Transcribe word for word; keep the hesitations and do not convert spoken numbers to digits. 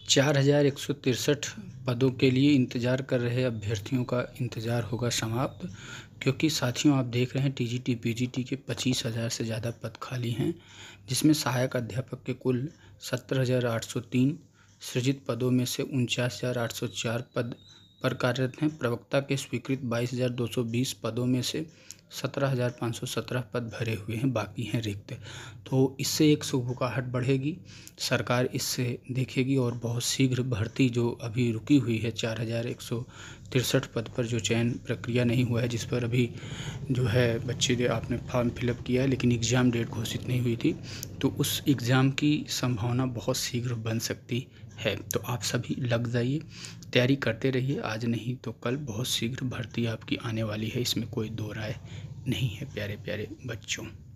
चार हज़ार एक सौ तिरसठ पदों के लिए इंतज़ार कर रहे अभ्यर्थियों का इंतज़ार होगा समाप्त, क्योंकि साथियों आप देख रहे हैं टीजीटी पीजीटी के पच्चीस हज़ार से ज़्यादा पद खाली हैं, जिसमें सहायक अध्यापक के कुल सत्तर हज़ार आठ सौ तीन सृजित पदों में से उनचास हज़ार आठ सौ चार पद पर कार्यरत हैं। प्रवक्ता के स्वीकृत बाईस हज़ार दो सौ बीस पदों में से सत्रह हज़ार पाँच सौ सत्रह पद भरे हुए हैं, बाकी हैं रिक्त। तो इससे एक सुगबुगाहट बढ़ेगी, सरकार इससे देखेगी और बहुत शीघ्र भर्ती जो अभी रुकी हुई है चार हज़ार एक सौ तिरसठ पद पर जो चयन प्रक्रिया नहीं हुआ है, जिस पर अभी जो है बच्चे ने आपने फॉर्म फिलअप किया है लेकिन एग्ज़ाम डेट घोषित नहीं हुई थी, तो उस एग्ज़ाम की संभावना बहुत शीघ्र बन सकती है। तो आप सभी लग जाइए, तैयारी करते रहिए, आज नहीं तो कल बहुत शीघ्र भर्ती आपकी आने वाली है, इसमें कोई दो राय नहीं है प्यारे प्यारे बच्चों।